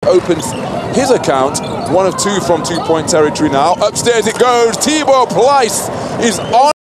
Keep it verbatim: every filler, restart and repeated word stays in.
opens his account. One of two from two-point territory now. Upstairs it goes. Tibor Pleiss is on.